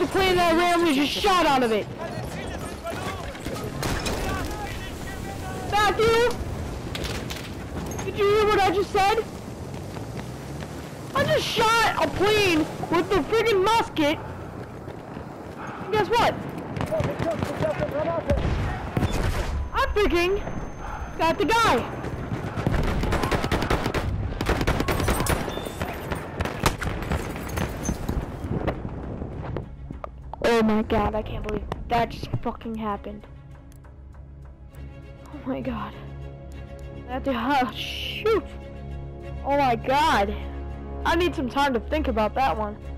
plane that I randomly just shot out of it. Matthew! Did you hear what I just said? I just shot a plane with the friggin' musket. And guess what? I freaking got the guy. Oh my god, I can't believe that just fucking happened. Oh my god. Oh shoot. Oh my god. I need some time to think about that one.